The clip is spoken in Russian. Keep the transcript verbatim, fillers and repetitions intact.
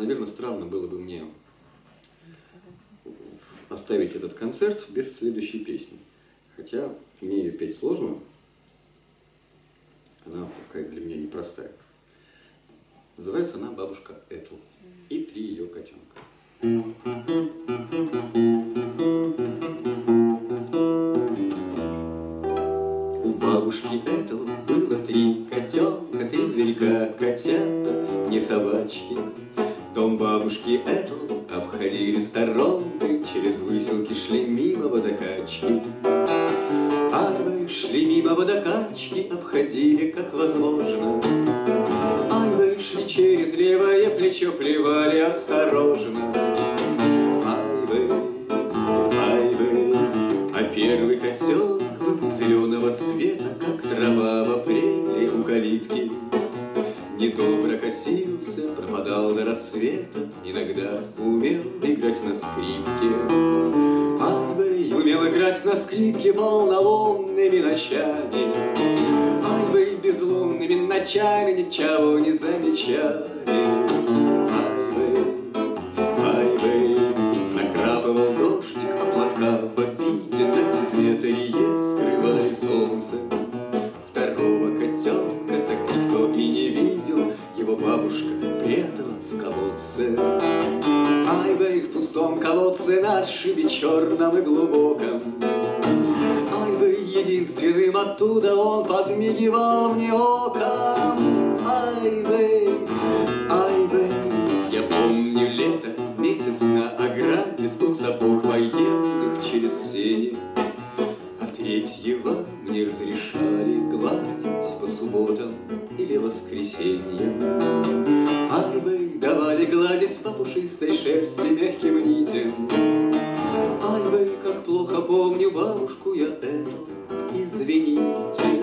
наверное, странно было бы мне оставить этот концерт без следующей песни. Хотя мне ее петь сложно, она такая для меня непростая. Называется она «Бабушка Этл» и три ее котенка. У бабушки Этл было три котенка, три зверька, котята, не собачки. Дом бабушки Этл обходили сторонкой, через выселки шли мимо водокачки. Ай вы, шли мимо водокачки, обходили как возможно. Ай вы, шли через левое плечо, плевали осторожно. Ай вы, ай вы, а первый котенок был зеленого цвета, как трава в апреле у калитки. Недобро косился, пропадал до рассвета, иногда умел играть на скрипке. Ай вы, умел играть на скрипке полнолунными ночами. Ай вы, безлунными ночами ничего не замечали. Ай вы, ай вы, накрапывал дождик, облака в обиденно без ветрие скрывали солнце. Второго котенка так никто и не видел, его бабушка прятала в колодце. Ай вы, в пустом колодце на отшибе черном и глубоком. Ай вы, единственным оттуда он подмигивал мне оком. Ай вы, ай вы, я помню лето, месяц на ограде, стук сапог военных через сени. А третьего мне разрешали гладить по субботам или воскресеньям. Ай вы, давали гладить по пушистой шерсти мягким нитям. Ай вы, как плохо помню бабушку я эту, извините.